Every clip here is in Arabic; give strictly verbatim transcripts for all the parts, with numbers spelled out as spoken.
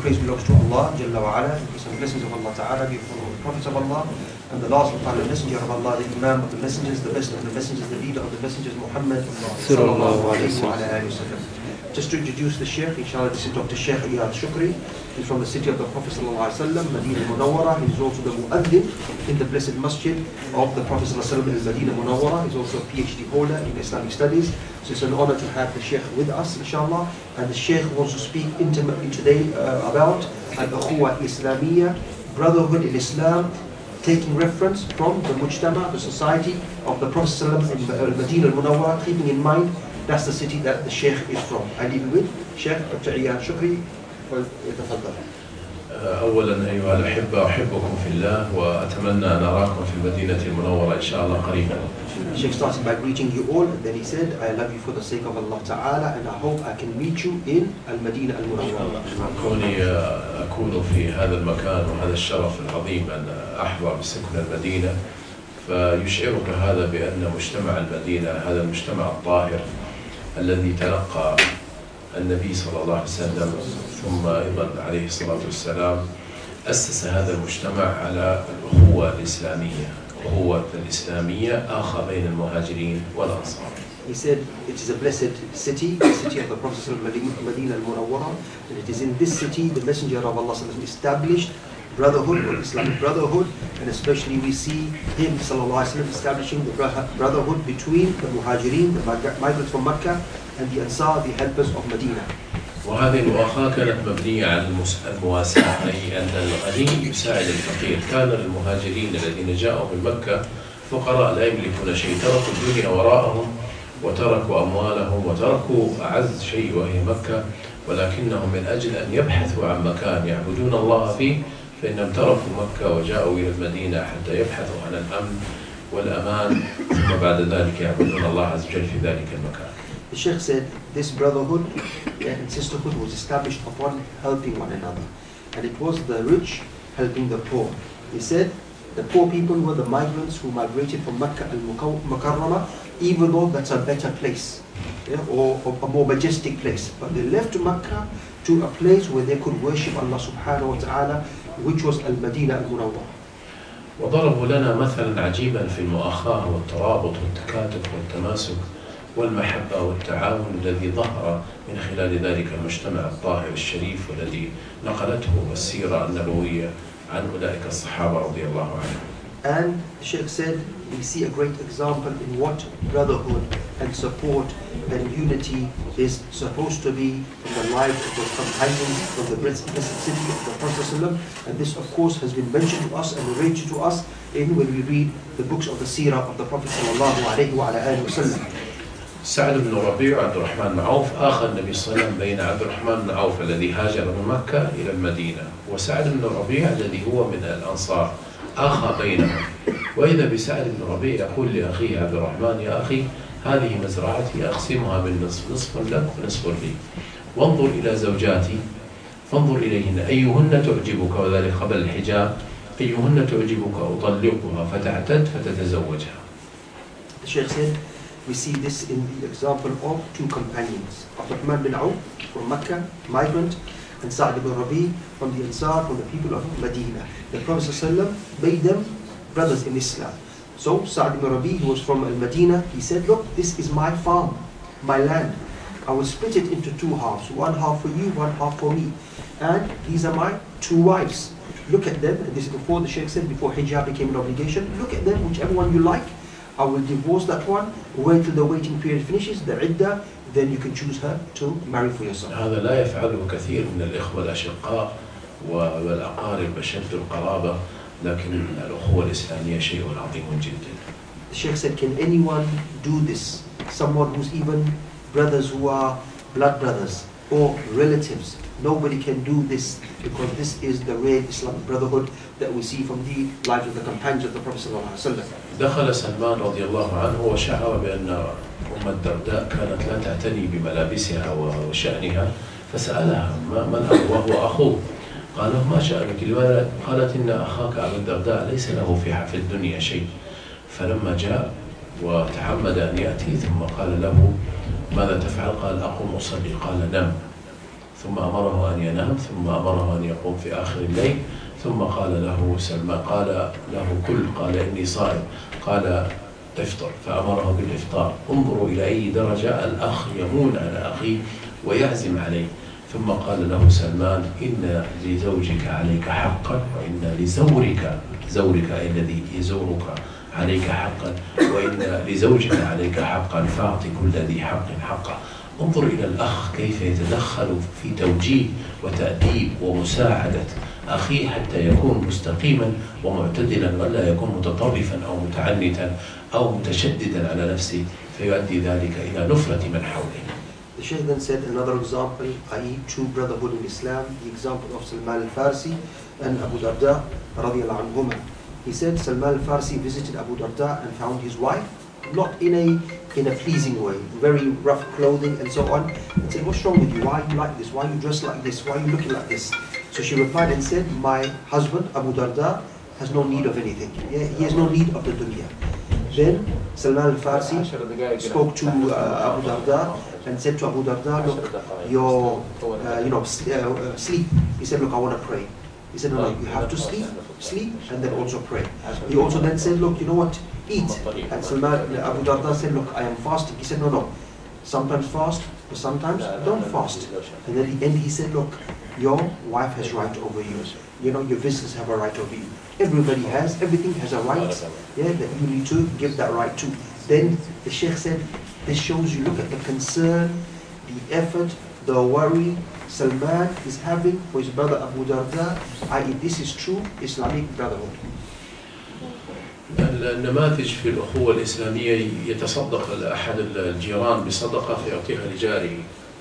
praise belongs to Allah Jalla wa Ala, peace and blessings of Allah Ta'ala be upon all the prophets of Allah, and the last and final messenger of Allah, the Imam of the messengers, the best of the messengers, the leader of the messengers, Muhammad sallallahu alayhi wa alayhi wa sallam. Just to introduce the Sheikh, inshallah, this is Doctor Sheikh Iyad Shukri. He's from the city of the Prophet sallallahu alayhi wa sallam, Medina Munawwara. He's also the Mu'adhin in the blessed masjid of the Prophet sallallahu alayhi wa sallam in Medina Munawwara. He's also a PhD holder in Islamic studies. So it's an honor to have the Sheikh with us, inshallah. And the Sheikh wants to speak intimately today uh, about Al-Ukhuwa Islamiyya, brotherhood in Islam, taking reference from the Mujtama, the society of the Prophet sallallahu alayhi wa sallam in Medina Munawwara, keeping in mind that's the city that the Sheikh is from. I leave it with Sheikh Doctor Iyad Shukri. فليتفضل. أولا أيها الأحبة أحبكم في الله وأتمنى أن أراكم في المدينة المنورة إن شاء الله قريبا. Sheikh started by greeting you all, and then he said, I love you for the sake of Allah Ta'ala, and I hope I can meet you in Al-Madinah Al-Munawwara. كوني أكون في هذا المكان وهذا الشرف العظيم أن أحظى بسكن المدينة فيشعرك هذا بأن مجتمع المدينة هذا المجتمع الطاهر الذي تلقى النبي صلى الله عليه وسلم ثم أيضا عليه الصلاة والسلام أسس هذا المجتمع على الأخوة الإسلامية. الأخوة الإسلامية آخى بين المهاجرين والأنصار. He said it is a blessed city, the city of the Prophet Medina al-Munawwara, and it is in this city the Messenger of Allah established brotherhood or Islamic brotherhood, and especially we see him sallallahu alaihi wasallam establishing the brotherhood between the Muhajirin, the migrants from Mecca, and the Ansar, the helpers of Medina. وهذه المؤاخاة كانت مبنية على المواساة، أي أن الغني يساعد الفقير. كان للمهاجرين الذين جاءوا من مكة فقراء لا يملكون شيء، تركوا الدنيا وراءهم وتركوا أموالهم وتركوا أعز شيء وهي مكة، ولكنهم من أجل أن يبحثوا عن مكان يعبدون الله فيه فإنهم تركوا مكة وجاءوا إلى المدينة حتى يبحثوا عن الأمن والأمان، ثم بعد ذلك يعبدون الله عز وجل في ذلك المكان. The Sheikh said this brotherhood and sisterhood was established upon helping one another, and it was the rich helping the poor. He said the poor people were the migrants who migrated from Mecca al-Mukarramah, even though that's a better place, yeah, or, or a more majestic place, but they left Mecca to a place where they could worship Allah subhanahu wa ta'ala, which was Al-Madinah Al-Munawwara. وضربوا لنا مثلا عجيبا في المؤاخاة والترابط والتكاتف والتماسك والمحبة والتعاون الذي ظهر من خلال ذلك المجتمع الطاهر الشريف والذي نقلته السيرة النبوية عن أولئك الصحابة رضي الله عنهم. And the Sheikh said we see a great example in what brotherhood and support and unity is supposed to be in the lives of the companions of the blessed city of the Prophet, and this of course has been mentioned to us and narrated to us in when we read the books of the Seerah of the Prophet sallallahu alaihi wasallam. سعد بن ربيع وعبد الرحمن بن عوف آخى النبي صلى الله عليه وسلم بين عبد الرحمن بن عوف الذي هاجر من مكة إلى المدينة وسعد بن ربيع الذي هو من الأنصار، آخى بينهم. وإذا بسعد بن ربيع يقول لأخيه عبد الرحمن يا أخي هذه مزرعتي أقسمها بالنصف، نصف لك ونصف لي، وانظر إلى زوجاتي فانظر إليهن أيهن تعجبك، وذلك قبل الحجاب، أيهن تعجبك أطلقها فتعتد فتتزوجها. The Sheikh said we see this in the example of two companions, Abdurrahman bin Auf from Mecca, migrant, and Sa'd ibn Rabi from the Ansar, from the people of Medina. The Prophet ﷺ made them brothers in Islam. So Sa'd ibn Rabi, who was from Al-Madinah, he said, look, this is my farm, my land. I will split it into two halves, one half for you, one half for me. And these are my two wives. Look at them, and this is before the Sheikh said, before hijab became an obligation, look at them, whichever one you like. I will divorce that one, wait till the waiting period finishes, the iddah, then you can choose her to marry for yourself. هذا لا يفعله كثير من الإخوة الأشقاء والأقارب أشد القرابة، لكن الأخوة الإسلامية شيء عظيم جدا. The Sheikh said, can anyone do this? Someone who's even brothers who are blood brothers or relatives. Nobody can do this because this is the real Islamic brotherhood that we see from the lives of the companions of the Prophet ﷺ. دخل سلمان رضي الله عنه وشعر بأن أم الدرداء كانت لا تعتني بملابسها وشأنها، فسألها ما الأمر وهو أخوه، قال ما شأنك؟ قالت إن أخاك أبا الدرداء ليس له في الدنيا شيء. فلما جاء وتعمد أن يأتي ثم قال له ماذا تفعل؟ قال أقوم أصلي. قال نم. ثم أمره أن ينام، ثم أمره أن يقوم في آخر الليل، ثم قال له سلمان، قال له كل، قال إني صائم، قال افطر، فأمره بالإفطار. انظروا إلى أي درجة الأخ يمون على أخيه ويعزم عليه. ثم قال له سلمان: إن لزوجك عليك حقا، وإن لزورك، زورك أي الذي يزورك، عليك حقا، وإن لزوجك عليك حقا، فأعط كل ذي حق حقه. انظر إلى الأخ كيف يتدخل في توجيه وتأديب ومساعدة أخيه حتى يكون مستقيما ومعتدلا، ولا يكون متطرفا أو متعنتا أو متشددا على نفسه فيؤدي ذلك إلى نفرة من حوله. The Shaykh then said another example, that is true brotherhood in Islam, the example of Salman al-Farsi and Abu Darda radiyallahu anhuma. He said Salman al-Farsi visited Abu Darda and found his wife not in a in a pleasing way, very rough clothing and so on, and said, "What's wrong with you? Why are you like this? Why are you dressed like this? Why are you looking like this?" So she replied and said, "My husband Abu Darda has no need of anything. Yeah, he has no need of the dunya." Then Salman al-Farsi spoke to uh, Abu Darda and said to Abu Darda, "Look, you're, uh, you know, uh, sleep." He said, "Look, I want to pray." He said, "No, no, you have to sleep, sleep, and then also pray." He also then said, "Look, you know what? Eat." And Salman, Abu Darda said, "Look, I am fasting." He said, "No, no, sometimes fast, but sometimes don't fast." And then at the end he said, "Look, your wife has right over you. You know, your visitors have a right over you. Everybody has, everything has a right, yeah, that you need to give that right to." Then the Sheikh said, this shows you, look at the concern, the effort, the worry Salman is having for his brother Abu Darda, that is, this is true Islamic brotherhood. النماذج في الأخوة الإسلامية يتصدق أحد الجيران بصدقة فيعطيها لجاره،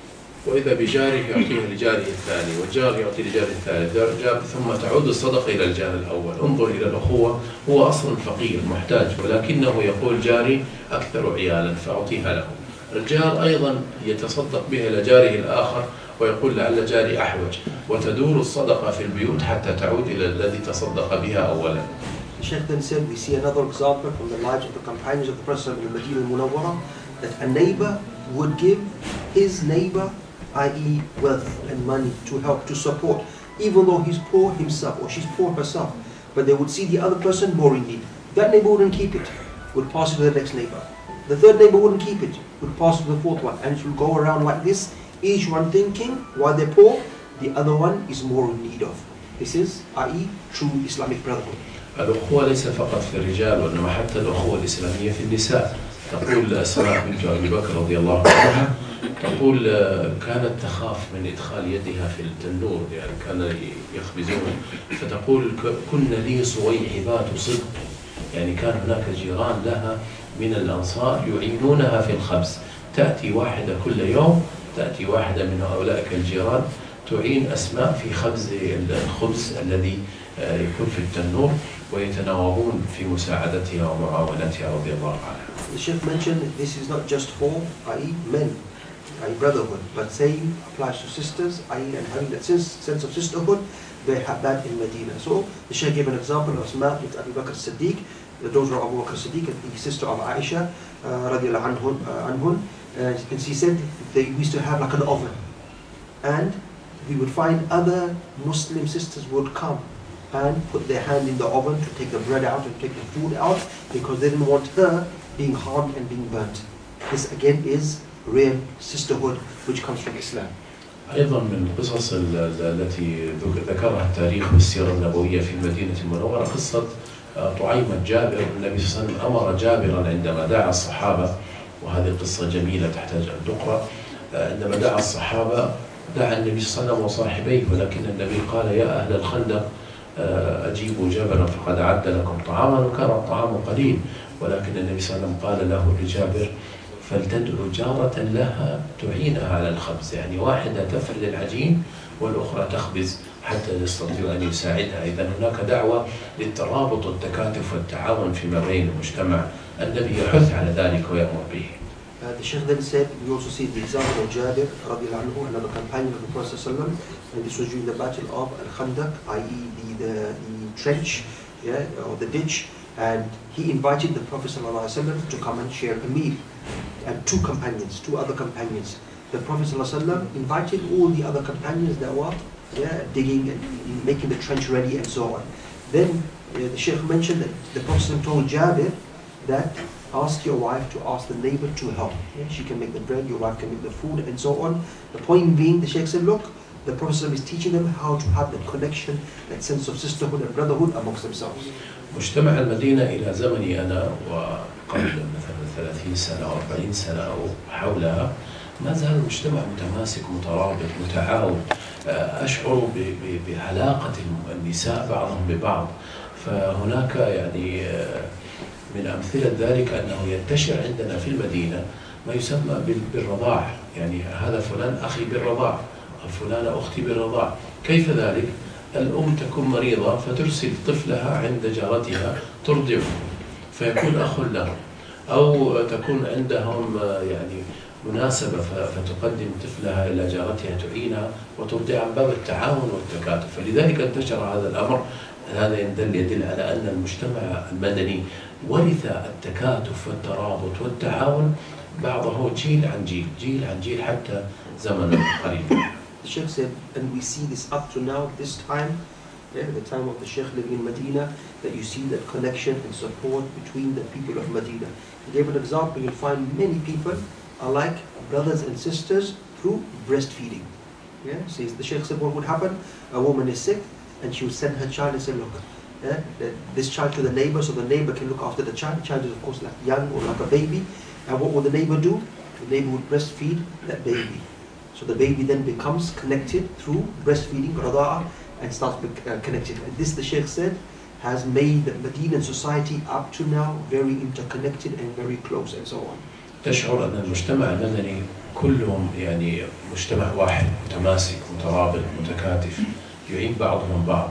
وإذا بجاره يعطيها لجاره الثاني، والجار يعطي لجاره الثالث، جار، ثم تعود الصدقة إلى الجار الأول. انظر إلى الأخوة، هو أصلا فقير محتاج، ولكنه يقول جاري أكثر عيالا فأعطيها له. الجار أيضا يتصدق بها إلى جاره الآخر ويقول لعل جاري أحوج، وتدور الصدقة في البيوت حتى تعود إلى الذي تصدق بها أولا. The Shaykh then said, we see another example from the lives of the companions of the Prophet in Medina al-Munawwara, that a neighbor would give his neighbor, that is wealth and money to help, to support, even though he's poor himself or she's poor herself, but they would see the other person more in need. That neighbor wouldn't keep it, would pass it to the next neighbor. The third neighbor wouldn't keep it, would pass it to the fourth one, and it will go around like this, each one thinking while they're poor, the other one is more in need of. This is, that is true Islamic brotherhood. الأخوة ليس فقط في الرجال، وإنما حتى الأخوة الإسلامية في النساء. تقول أسماء بنت أبي بكر رضي الله عنها، تقول كانت تخاف من إدخال يدها في التنور، يعني كان يخبزون، فتقول كن لي صويحبات صدق، يعني كان هناك جيران لها من الأنصار يعينونها في الخبز. تأتي واحدة كل يوم، تأتي واحدة من هؤلاء الجيران تعين أسماء في خبز الخبز الذي يكون في التنور، ويتناوبون في مساعدتها ومعاونتها رضي الله عنها. The Sheikh mentioned that this is not just for, that is men, that is brotherhood, but same applies to sisters, that is, and having that sense of sisterhood, they had that in Medina. So the Sheikh gave an example of Asma bint Abu Bakr Siddiq, the daughter of Abu Bakr Siddiq and the sister of Aisha, uh, radiallahu anhun, uh, anhun. Uh, and she said they used to have like an oven, and we would find other Muslim sisters would come and put their hand in the oven to take the bread out and take the food out, because they didn't want her being harmed and being burnt. This again is real sisterhood which comes from Islam. أيضا من القصص التي ذكرها التاريخ والسيرة النبوية في المدينة المنورة قصة طعيمة جابر. النبي صلى الله عليه وسلم أمر جابرا عندما دعا الصحابة، وهذه القصة جميلة تحتاج أن تقرأ، عندما دعا الصحابة دعا النبي صلى الله عليه وسلم وصاحبيه، ولكن النبي قال يا أهل الخندق أجيبوا جابرا فقد أعد لكم طعاما، وكان الطعام قليل، ولكن النبي صلى الله عليه وسلم قال له لجابر فلتدعو جارة لها تعينها على الخبز، يعني واحدة تفرد العجين والأخرى تخبز حتى يستطيع أن يساعدها. إذا هناك دعوة للترابط والتكاتف والتعاون فيما بين المجتمع، النبي يحث على ذلك ويأمر به. Uh, the Shaykh then said, we also see the example of Jabir radiallahu anhu, another companion of the Prophet sallallahu alaihi wasallam, and this was during the battle of Al-Khandaq, that is the, the, the trench, yeah, or the ditch, and he invited the Prophet sallallahu alaihi wasallam to come and share a meal, and two companions, two other companions. the Prophet ﷺ invited all the other companions that were yeah, digging and making the trench ready and so on. Then uh, the Shaykh mentioned that the Prophet told Jabir that ask your wife to ask the neighbor to help. Yeah, she can make the bread, your wife can make the food and so on. The point being, the Shaykh said, look, the Prophet is teaching them how to have that connection, that sense of sisterhood and brotherhood amongst themselves. مجتمع المدينة إلى زمني أنا وقبل مثلا ثلاثين سنة أو أربعين سنة أو حولها ما زال المجتمع متماسك مترابط متعاون. أشعر بعلاقة النساء بعضهم ببعض. فهناك يعني من أمثلة ذلك أنه ينتشر عندنا في المدينة ما يسمى بالرضاع، يعني هذا فلان أخي بالرضاع، فلانة أختي بالرضاع. كيف ذلك؟ الأم تكون مريضة فترسل طفلها عند جارتها ترضعه فيكون أخ له، أو تكون عندهم يعني مناسبة فتقدم طفلها إلى جارتها تعينها وترضعها من باب التعاون والتكاتف. فلذلك انتشر هذا الأمر. هذا يدل يدل على أن المجتمع المدني ورث التكاتف والترابط والتعاون بعضه جيل عن جيل جيل عن جيل حتى زمن قريب. The Sheikh said, and we see this up to now, this time, yeah, the time of the Sheikh living in Medina, that you see that connection and support between the people of Medina. He gave an example. You'll find many people are like brothers and sisters through breastfeeding. Yeah, so the Sheikh said, what would happen? A woman is sick, and she would send her child and say, look, yeah, this child to the neighbor, so the neighbor can look after the child. The child is of course like young or like a baby. And what would the neighbor do? The neighbor would breastfeed that baby. So the baby then becomes connected through breastfeeding, rada'ah, and starts uh, connected. And this, the Shaykh said, has made the Medinan society up to now very interconnected and very close and so on. تشعر أن المجتمع المدني كلهم يعني مجتمع واحد متماسك مترابط متكاتف يعين بعضهم بعض.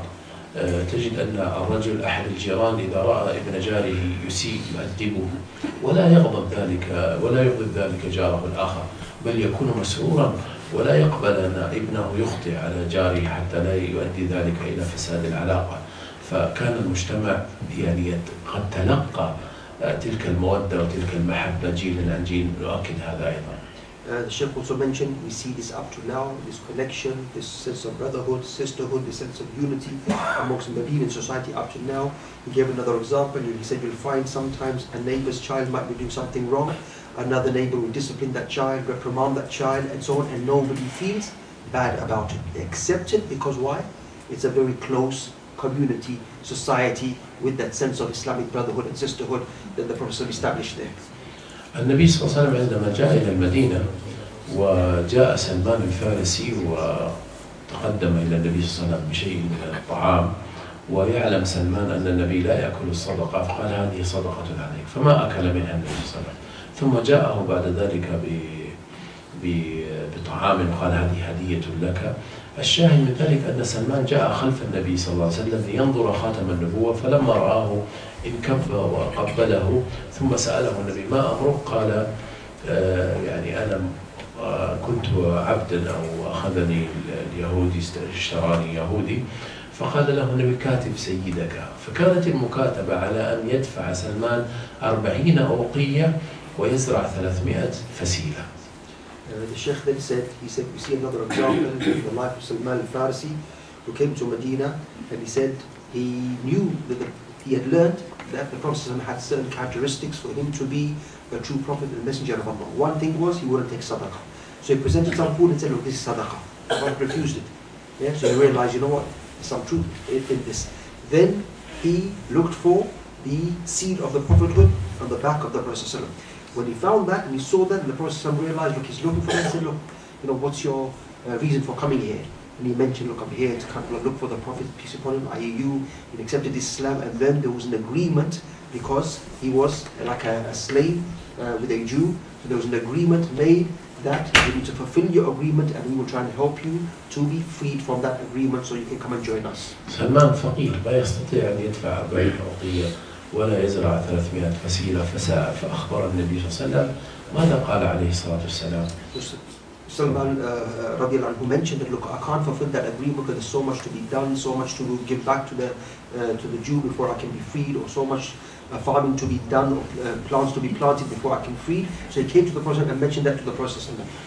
تجد أن الرجل أحد الجيران إذا رأى ابن جاره يسيء يؤدبه ولا يغضب ذلك ولا يغضب ذلك جاره الآخر، بل يكون مسرورا ولا يقبل أن ابنه يخطئ على جاره حتى لا يؤدي ذلك إلى فساد العلاقة. فكان المجتمع يعني قد تلقى تلك المودة وتلك المحبة جيل عن جيل. نؤكد هذا أيضا. Uh, the Sheikh also mentioned, we see this up to now, this connection, this sense of brotherhood, sisterhood, this sense of unity amongst the Medinan society up to now. He gave another example. He said you'll find sometimes a neighbor's child might be doing something wrong. Another neighbor will discipline that child, reprimand that child, and so on, and nobody feels bad about it. They accept it because why? It's a very close community, society with that sense of Islamic brotherhood and sisterhood that the Prophet established there. النبي صلى الله عليه وسلم عندما جاء إلى المدينة وجاء سلمان الفارسي وتقدم إلى النبي صلى الله عليه وسلم بشيء من الطعام ويعلم سلمان أن النبي لا يأكل الصدقة فقال هذه صدقة عليك فما أكل منها النبي صلى الله عليه وسلم. ثم جاءه بعد ذلك بطعام وقال هذه هدية لك. الشاهد من ذلك أن سلمان جاء خلف النبي صلى الله عليه وسلم لينظر خاتم النبوة فلما رآه انكب وقبله ثم سأله النبي ما أمرك؟ قال آه يعني أنا آه كنت عبدا أو أخذني اليهودي اشتراني يهودي. فقال له النبي كاتب سيدك. فكانت المكاتبة على أن يدفع سلمان أربعين أوقية ويزرع ثلاثمائة فسيلة. Uh, the Sheikh then said, he said, we see another example in the life of Salman al-Farisi, who came to Medina, and he said he knew that the, he had learned that the Prophet had certain characteristics for him to be a true prophet and messenger of Allah. One thing was he wouldn't take sadaqah. So he presented some food and said, look, this is sadaqah. The Prophet refused it. Yeah? So he realized, you know what, there's some truth in, in this. Then he looked for the seed of the prophethood on the back of the Prophet. When he found that and he saw that, and the Prophet realized, look, he's looking for that, he said, look, you know, what's your uh, reason for coming here? And he mentioned, look, I'm here to kind of look for the Prophet, peace upon him, I hear you, he accepted Islam, and then there was an agreement because he was like a, a slave uh, with a Jew, so there was an agreement made that you need to fulfill your agreement and we will try and help you to be freed from that agreement so you can come and join us. سلمان فقير لا يستطيع أن يدفع أربعين أوقية ولا يزرع ثلاثمائة فسيلة فساء فأخبر النبي صلى الله عليه وسلم ماذا قال عليه الصلاة والسلام. Salman uh, radiallahu anhu mentioned that, look, I can't fulfill that agreement because there's so much to be done, so much to give back to the uh, to the Jew before I can be freed, or so much uh, farming to be done, or uh, plants to be planted before I can free. So he came to the Prophet and mentioned that to the Prophet.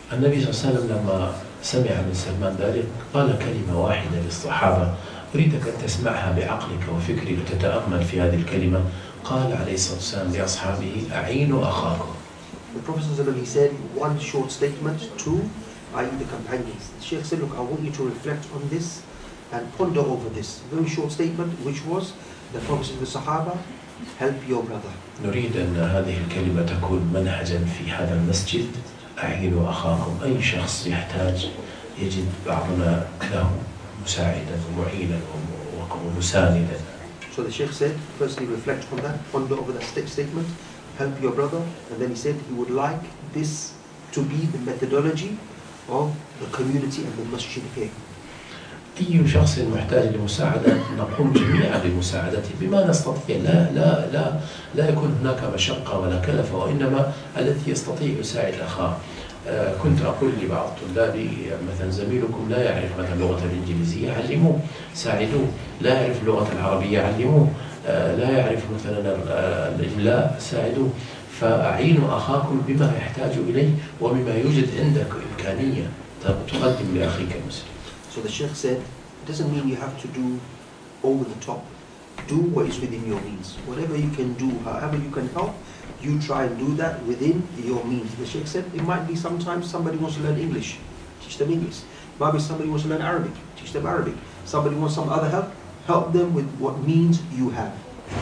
النبي صلى الله عليه وسلم لما سمع من سلمان ذلك قال كلمة واحدة للصحابة أريدك أن تسمعها بعقلك وفكرك وتتأمل في هذه الكلمة. قال عليه الصلاة والسلام لأصحابه أعينوا أخاكم. The Prophet he said one short statement to I the companions. The Sheikh said, look, I want you to reflect on this and ponder over this. Very short statement, which was the Prophet said to the Sahaba, help your brother. نريد أن هذه الكلمة تكون منهجا في هذا المسجد. أعينوا أخاكم. أي شخص يحتاج يجد بعضنا له مساعدا ومعينا ومساندا. So the Sheikh said, firstly reflect on that, ponder over that statement, help your brother, and then he said he would like this to be the methodology of the community and the masjid here. أي شخص محتاج لمساعدة نقوم جميعا بمساعدته بما نستطيع. لا لا لا لا يكون هناك مشقة ولا كلفة، وإنما الذي يستطيع يساعد أخاه. آه كنت أقول لبعض طلابي مثلا زميلكم لا يعرف مثلا اللغة الإنجليزية علموه، ساعدوه. لا يعرف اللغة العربية علموه. آه لا يعرف مثلا الإملاء ساعدوه. فأعينوا أخاكم بما يحتاج إليه وبما يوجد عندك إمكانية تقدم لأخيك المسلم. So the Sheikh said, it doesn't mean you have to do over the top. Do what is within your means. Whatever you can do, however you can help, you try and do that within your means. The Sheikh said, it might be sometimes somebody wants to learn English, teach them English. Maybe somebody wants to learn Arabic, teach them Arabic. Somebody wants some other help, help them with what means you have.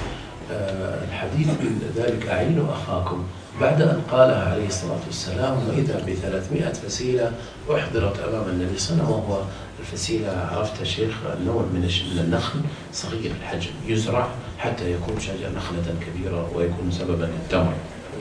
الحديث من ذلك أعينوا أخاكم بعد أن قالها عليه الصلاة والسلام وإذا بثلاثمائة فسيلة أحضرت أمام النبي صلى الله عليه وسلم، وهو الفسيلة عرفت شيخ نوع من النخل صغير الحجم يزرع حتى يكون شجرة نخلة كبيرة ويكون سببا للتمر.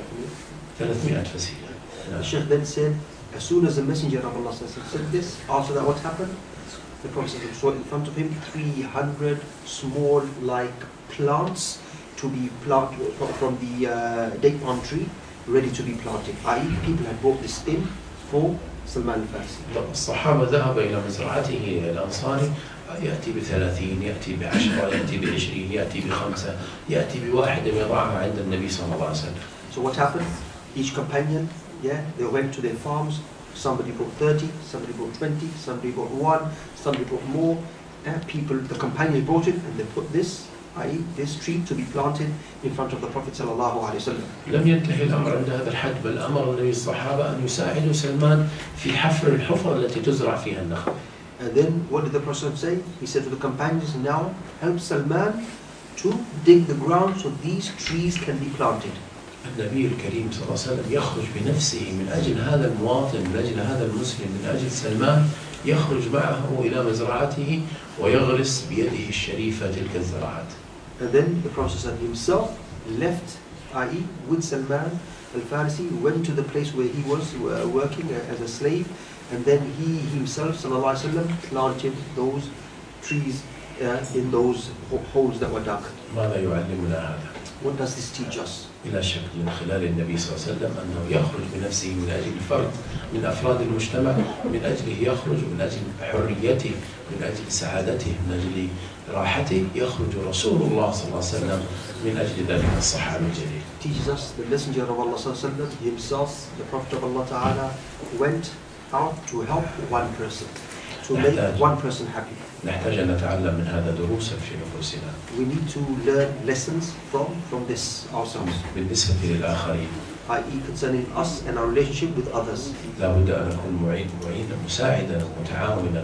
ثلاثمائة فسيلة. The Sheikh then said, as soon as the Messenger of Allah said this, after that what happened? The Prophet saw in front of him three hundred small like plants to be planted from the uh, date palm tree, ready to be planted. that is, people had brought this in for Salman al-Farsi. الصحابة ذهب إلى مزرعته الأنصاري يأتي بثلاثين، يأتي بعشرة، يأتي بعشرين، يأتي بخمسة، يأتي بواحد يضعها عند النبي صلى الله عليه وسلم. So what happened? Each companion, yeah, they went to their farms. Somebody brought thirty, somebody brought twenty, somebody brought one, somebody brought more. And people, the companions brought it and they put this, that is, this tree to be planted in front of the Prophet sallallahu alaihi wasallam. لم ينتهي الأمر عند هذا الحد، بل أمر النبي الصحابة أن يساعدوا سلمان في حفر الحفر التي تزرع فيها النخل. And then what did the Prophet say? He said to the companions, now help Salman to dig the ground so these trees can be planted. النبي الكريم صلى الله عليه وسلم يخرج بنفسه من أجل هذا المواطن، من أجل هذا المسلم، من أجل سلمان، يخرج معه إلى مزرعته ويغرس بيده الشريفة تلك الزراعات. And then the Prophet himself left, that is with Salman al-Farsi, went to the place where he was uh, working as a slave, and then he himself sallallahu alaihi wasallam planted those trees uh, in those holes that were dug. ماذا يعلمنا هذا؟ What does this teach us? بلا شك من خلال النبي صلى الله عليه وسلم أنه يخرج بنفسه من أجل فرد من أفراد المجتمع، من أجله يخرج، من أجل حريته، من أجل سعادته، من أجل راحته، يخرج رسول الله صلى الله عليه وسلم من أجل ذلك الصحابي الجليل. Teaches us the Messenger of Allah صلى الله عليه وسلم himself, the Prophet of Allah Ta'ala, went out to help one person, to make one person happy. نحتاج أن نتعلم من هذا دروسا في نفوسنا. We need to learn lessons from from this ourselves. بالنسبة للآخرين. that is concerning us and our relationship with others. لا بد أن أكون معين معينا مساعدا ومتعاونا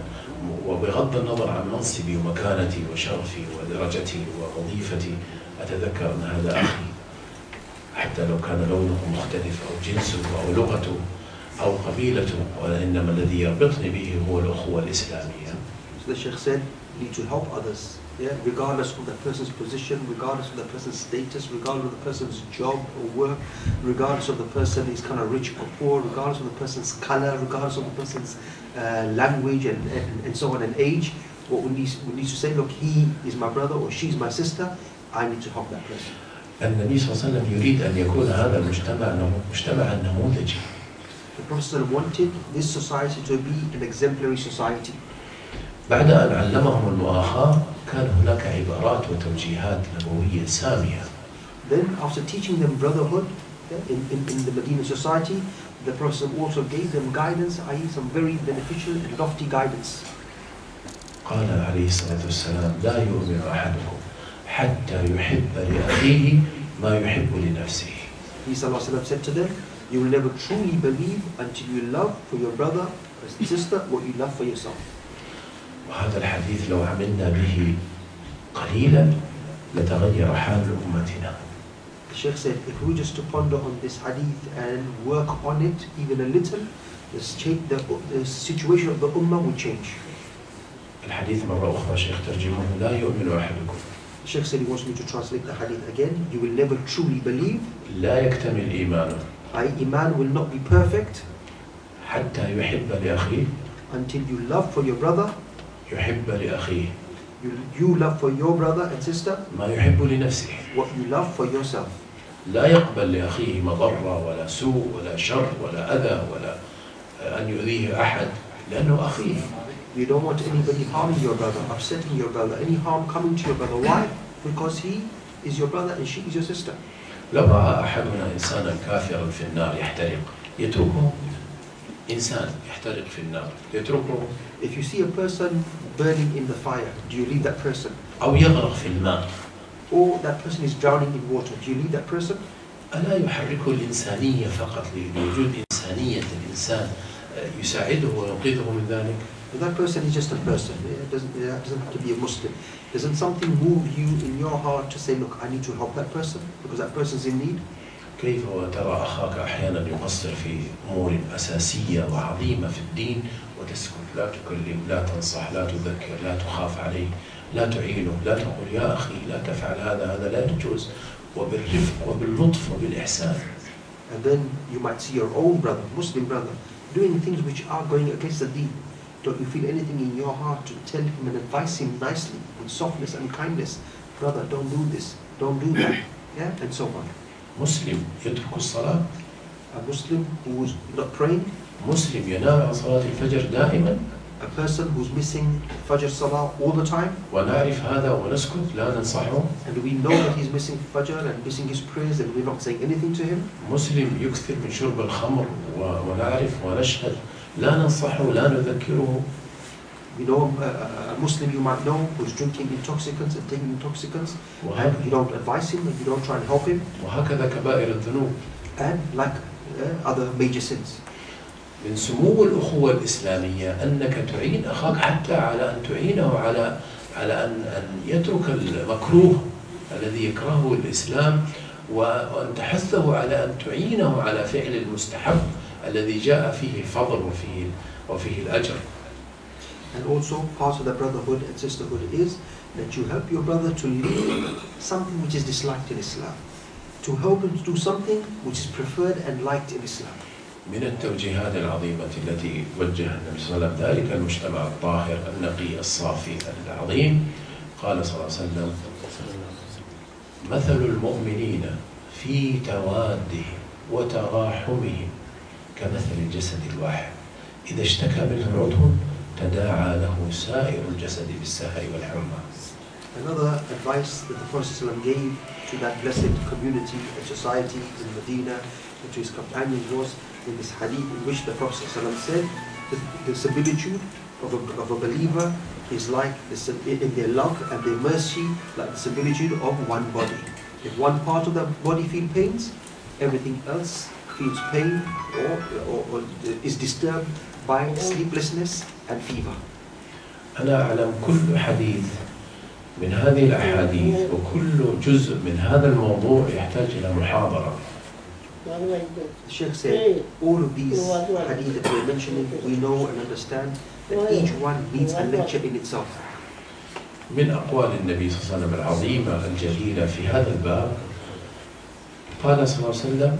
وبغض النظر عن منصبي ومكانتي وشرفي ودرجتي ووظيفتي. أتذكر أن هذا أخي حتى لو كان لونه مختلف أو جنسه أو لغته أو قبيلته، وإنما الذي يربطني به هو الأخوة الإسلامية. So the Sheikh said, need to help others, yeah, regardless of the person's position, regardless of the person's status, regardless of the person's job or work, regardless of the person is kind of rich or poor, regardless of the person's color, regardless of the person's uh, language and, and, and so on and age. What we need, we need to say, look, he is my brother or she's my sister, I need to help that person. النبي صلى الله عليه وسلم يريد أن يكون هذا المجتمع مجتمعا نموذجي. The Prophet wanted this society to be an exemplary society. بعد أن علمهم المؤاخاة كان هناك عبارات وتوجيهات نبوية سامية. Then after teaching them brotherhood in, in, in the Medina society, the Prophet also gave them guidance, that is some very beneficial and lofty guidance. قال عليه الصلاة والسلام لا يؤمن أحدكم حتى يحب لأخيه ما يحب لنفسه. He said to them, you will never truly believe until you love for your brother or sister what you love for yourself. وهذا الحديث لو عملنا به قليلا لتغير حال أمتنا. The Sheikh said, if we just to ponder on this hadith and work on it even a little, the, the, the situation of the ummah will change. الحديث مرة أخرى شيخ ترجمه لا يؤمن أحدكم. The Sheikh said he wants me to translate the hadith again. You will never truly believe. لا يكتمل إيمانه. Iman will not be perfect. حتى يحب لأخيه. Until you love for your brother. يحب لأخيه. You, you love for your brother and sister. ما يحب لنفسه. What you love for yourself. لا يقبل لأخيه مضرة ولا سوء ولا شر ولا أذى ولا أن يؤذيه أحد لأنه أخيه. You don't want anybody harming your brother, upsetting your brother, any harm coming to your brother. Why? Because he is your brother and she is your sister. لو رأى أحدنا إنسانا كافرا في النار يحترق يتركه. إنسان يحترق في النار يتركه. If you see a person burning in the fire, do you leave that person? أو يغرق في الماء. Or that person is drowning in water, do you leave that person? ألا يحركه الإنسانية فقط لوجود إنسانية الإنسان يساعده وينقذه من ذلك؟ But that person is just a person. It doesn't, it doesn't have to be a Muslim. Doesn't something move you in your heart to say, look, I need to help that person because that person's in need? كيف وترى أخاك أحيانا يقصر في أمور أساسية وعظيمة في الدين وتسكت لا تكلم لا تنصح لا تذكر لا تخاف عليه لا تعينه لا تقول يا أخي لا تفعل هذا هذا لا يجوز وبالرفق وباللطف وبالإحسان. And then you might see your own brother, Muslim brother, doing things which are going against the deen. Don't you feel anything in your heart to tell him and advise him nicely with softness and kindness? Brother, don't do this, don't do that, yeah, and so on. مسلم يترك الصلاة. A Muslim who is not praying. مسلم ينام عن صلاة الفجر دائما. A person who's missing Fajr Salah all the time. ونعرف هذا ونسكت لا ننصحه. And we know that he's missing Fajr and missing his prayers and we're not saying anything to him. مسلم يكثر من شرب الخمر ونعرف ونشهد لا ننصحه لا نذكره. We know a, a Muslim you might know who's drinking intoxicants and taking intoxicants and you don't advise him and you don't try and help him. وهكذا كبائر الذنوب. And like uh, other major sins. من سمو الأخوة الإسلامية أنك تعين أخاك حتى على أن تعينه على على أن أن يترك المكروه الذي يكرهه الإسلام وأن تحثه على أن تعينه على فعل المستحب الذي جاء فيه الفضل وفيه وفيه الأجر. And also part of the brotherhood and sisterhood is that you help your brother to leave something which is disliked in Islam, to help him to do something which is preferred and liked in Islam. من التوجيهات العظيمة التي وجه النبي صلى الله عليه وسلم ذلك المجتمع الطاهر النقي الصافي العظيم قال صلى الله عليه وسلم مثل المؤمنين في توادهم وتراحمهم كمثل الجسد الواحد إذا اشتكى منه عضو تداعى له سائر الجسد بالسهر والحمى. Another advice that the Prophet ﷺ gave to that blessed community and society in Medina and to his companions was in this hadith in which the Prophet ﷺ said that the similitude of a, of a believer is like the, in their love and their mercy like the similitude of one body. If one part of the body feels pains, everything else feels pain or, or, or is disturbed by sleeplessness and fever. أنا أعلم كل حديث من هذه الأحاديث وكل جزء من هذا الموضوع يحتاج إلى محاضرة. The Sheikh said all of these hadith that we're mentioning, we know and understand that each one needs a lecture in itself. من أقوال النبي صلى الله عليه وسلم العظيمة الجليلة في هذا الباب قال صلى الله عليه وسلم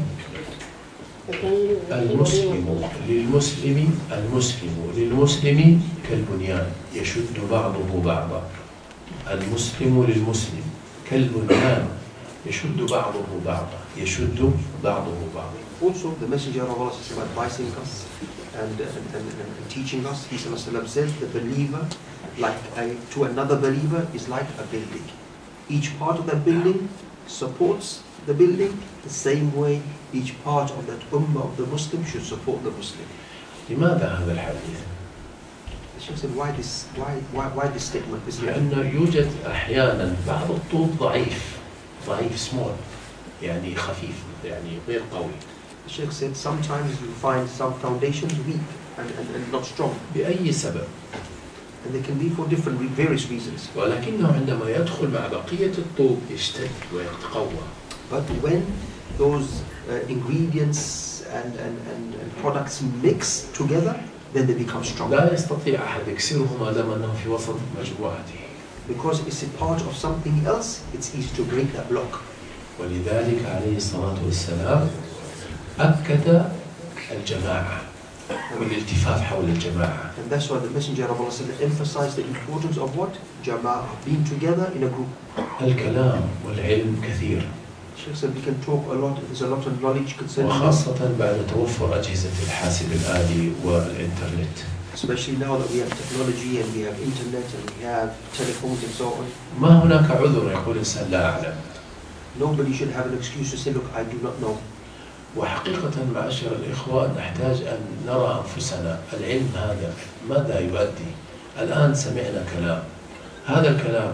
المسلم للمسلم المسلم للمسلم كالبنيان يشد بعضه بعضا. المسلم للمسلم كالبنيان يشد بعضه بعضا يشد بعضه بعضا. Also, the Messenger of Allah is advising us and, and, and, and teaching us. He said the believer, like a, to another believer, is like a building. Each part of that building supports the building, the same way each part of that ummah of the Muslim should support the Muslim. لماذا هذا الحديث؟ The Sheikh said, why this, why, why, why this statement? This لأنه يوجد أحيانا بعض الطوب ضعيف ضعيف small يعني خفيف يعني غير قوي. The Sheikh said, sometimes you find some foundations weak and, and, and not strong. بأي سبب؟ And they can be for different, various reasons. ولكنه عندما يدخل مع بقية الطوب يشتد ويتقوى. But when those uh, ingredients and, and, and, and products mix together, then they become strong. لا يستطيع أحد يكسره ما دام أنه في وسط مجموعته. Because it's a part of something else, it's easy to break that block. ولذلك عليه الصلاة والسلام أكد الجماعة والالتفاف حول الجماعة. And that's why the Messenger of Allah emphasized the importance of what? Jama'ah, being together in a group. الكلام والعلم كثير. Sheikh said we can talk a lot, there's a lot of knowledge concerning this. وخاصة بعد توفر أجهزة الحاسب الآلي والإنترنت. Especially now that we have technology and we have internet and we have telephones and so on. ما هناك عذر يقول الإنسان لا أعلم. Nobody should have an excuse to say, look, I do not know. وحقيقة معاشر الإخوة نحتاج أن نرى أنفسنا العلم هذا ماذا يؤدي؟ الآن سمعنا كلام، هذا الكلام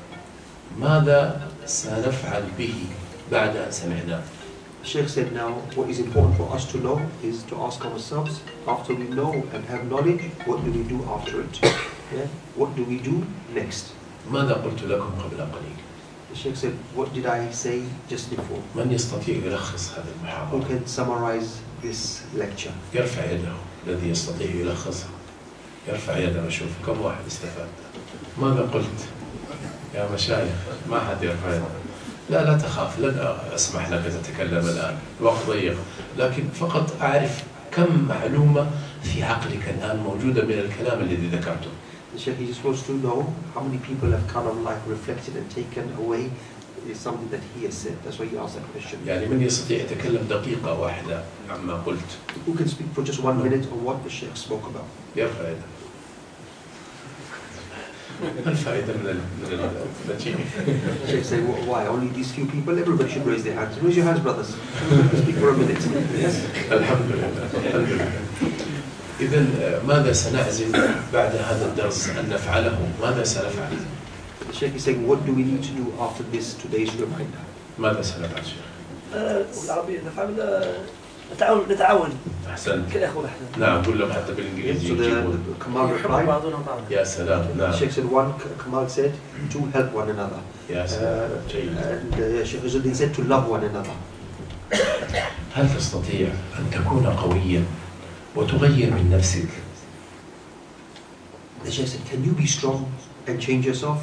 ماذا سنفعل به بعد أن سمعناه؟ The Sheikh said now what is important for us to know is to ask ourselves, after we know and have knowledge, what do we do after it? Yeah? What do we do next? ماذا قلت لكم قبل قليل؟ The Sheikh said, what did I say just before? من يستطيع يلخص هذه Who المحاضرة؟ can summarize this lecture? يرفع يده الذي يستطيع يلخصها. يرفع يده وشوف كم واحد استفاد. ماذا قلت؟ يا مشايخ ما حد يرفع يده. لا لا تخاف لن أسمح لك تتكلم الآن الوقت ضيق لكن فقط أعرف كم معلومة في عقلك الآن موجودة من الكلام الذي ذكرته. The Sheikh is supposed to know how many people have kind of like reflected and taken away is something that he has said. That's why he asked that question. يعني من يستطيع يتكلم دقيقة واحدة عما قلت؟ Who can speak for just one minute on what the Sheikh spoke about? يرفع يده. الفائدة من النتيجة. The Sheikh said, why? Only these few people? Everybody should raise their hands. Raise your hands, brothers. Speak for a minute. Yes? الحمد لله. الحمد لله. إذن ماذا سنعزم بعد هذا الدرس أن نفعله؟ ماذا سنفعل؟ The Sheikh is saying, what do we need to do after this today's reminder? ماذا سنفعل شيخ؟ بالعربية نفعل نتعاون نتعاون. أحسنت. كالأخوة إحنا. نعم قول لهم حتى بالإنجليزي. So the, the Kamal replied. يا سلام. The نعم. Sheikh said, one, Kamal said, to help one another. يا سلام. جيد. And uh, Sheikh Izzuddin said, to love one another. هل تستطيع أن تكون قويا وتغير من نفسك؟ The Sheikh said, can you be strong and change yourself?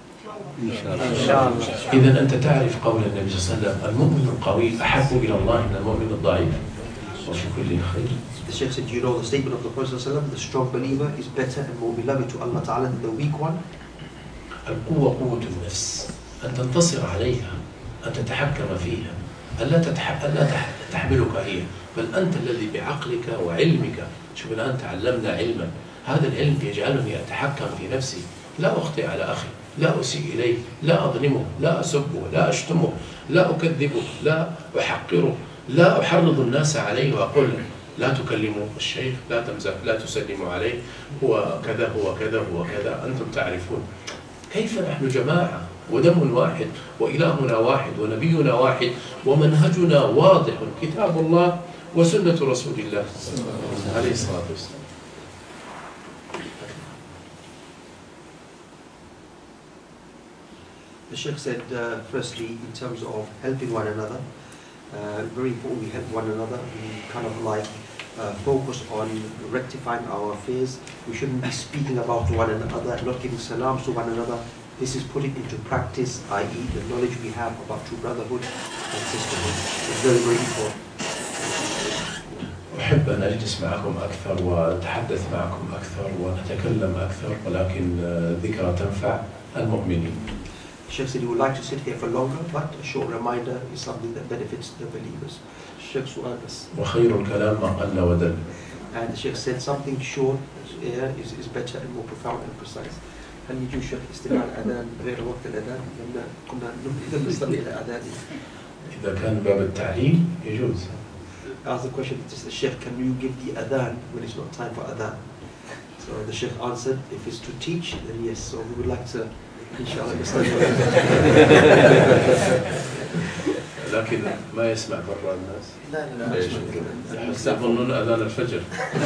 إذا أنت تعرف قول النبي صلى الله عليه وسلم المؤمن القوي أحب إلى الله من المؤمن الضعيف وفي كل خير. The Sheikh said, do you know the statement of the Prophet ﷺ, the strong believer is better and more beloved to Allah Ta'ala than the weak one? القوة قوة النفس أن تنتصر عليها أن تتحكم فيها أن لا, تتح... أن لا تح... تحملك هي بل أنت الذي بعقلك وعلمك. شوف الآن تعلمنا علما هذا العلم يجعلني أتحكم في نفسي لا أخطئ على أخي لا أسيء إليه لا أظلمه لا أسبه لا أشتمه لا أكذبه لا أحقره لا أحرض الناس عليه وأقول لا تكلموا الشيخ لا تمزح لا تسلموا عليه هو كذا هو كذا هو كذا. أنتم تعرفون كيف نحن جماعة ودم واحد وإلهنا واحد ونبينا واحد ومنهجنا واضح كتاب الله وسنة رسول الله عليه الصلاة والسلام. The Sheikh said, uh, firstly, in terms of helping one another, uh, very important we help one another. We kind of like uh, focus on rectifying our affairs. We shouldn't be speaking about one another, not giving salams to one another. This is putting into practice, that is the knowledge we have about true brotherhood and sisterhood. It's very, very important. أحب أن أجلس معكم أكثر وأتحدث معكم أكثر ونتكلم أكثر ولكن ذكرى تنفع المؤمنين. Sheikh said he would like to sit here for longer, but a short reminder is something that benefits the believers. Sheikh su'al bas. وخير الكلام ما قل ودل. And the Sheikh said something short yeah, is, is better and more profound and precise. هل يجوز شيخ استماع الأذان غير وقت الأذان؟ لأن كنا نريد أن نصلي إلى أذان إذا كان باب التعليم يجوز. Ask the question, the Sheikh, can you give the adhan when it's not time for adhan? So the Sheikh answered, if it's to teach, then yes. So we would like to, inshallah, understand. لكن ما يسمع برا الناس. لا لا ليش؟ يظنون أذان الفجر.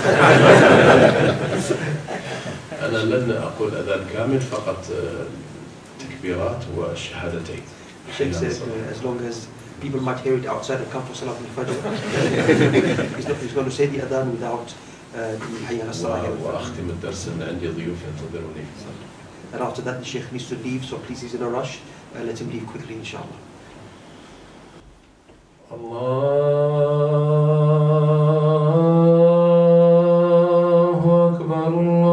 أنا لن أقول أذان كامل، فقط تكبيرات والشهادتين. Sheikh said, uh, as long as people might hear it outside and come for Salat al-Fajr, he's, not, he's going to say the adhan without uh, the Hayya al-Salah. وأختم الدرس أن عندي ضيوف ينتظروني. And after that, the Sheikh needs to leave, so please, he's in a rush. Uh, let him leave quickly, inshallah. الله أكبر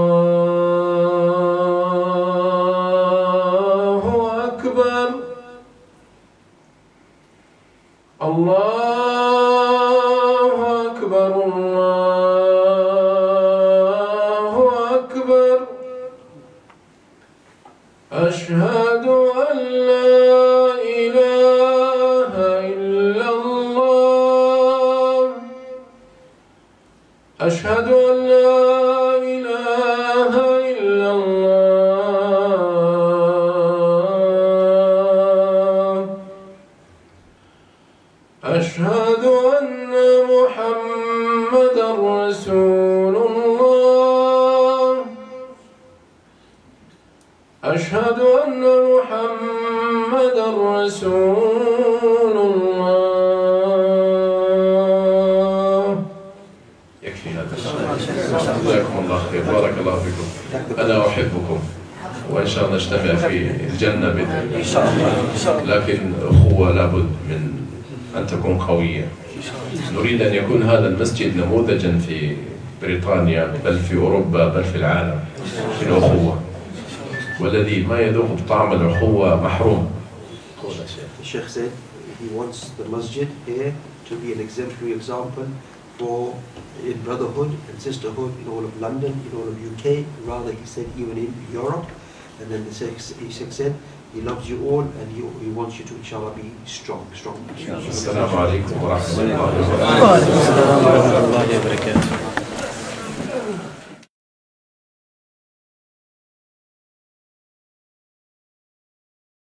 الله أكبر الله أكبر الله أكبر أشهد أن لا إله إلا الله أشهد أن لا إله إلا الله أشهد أن محمدا رسول الله أشهد أن محمدا رسول الله. يكفي هذا. جزاكم الله خير، بارك الله فيكم. أنا أحبكم وإن شاء الله نجتمع في الجنة بإذن الله. إن شاء الله. لكن أخوة لابد من أن تكون قوية. نريد أن يكون هذا المسجد نموذجا في بريطانيا، بل في أوروبا، بل في العالم، في الأخوة. والذي ما يذوق طعم الأخوة محروم. The Sheikh said he wants the masjid here to be an exemplary example for in brotherhood and sisterhood in all of London, in all of U K, rather he said even in Europe. And then the Sheikh, Sheikh said he loves you all and he, he wants you to inshallah be strong, strong. Assalamu alaikum wa rahmatullahi wa barakatuh.